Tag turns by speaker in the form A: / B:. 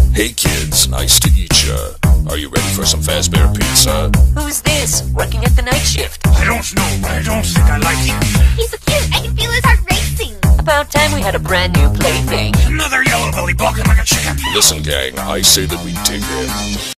A: Hey kids, nice to meet ya. Are you ready for some Fazbear Pizza?
B: Who's this, working at the night shift?
C: I don't know, but I don't think I like him.
D: He's so cute, I can feel his heart racing.
B: About time we had a brand new plaything.
C: Another yellow belly balking like a chicken.
A: Listen gang, I say that we dig in.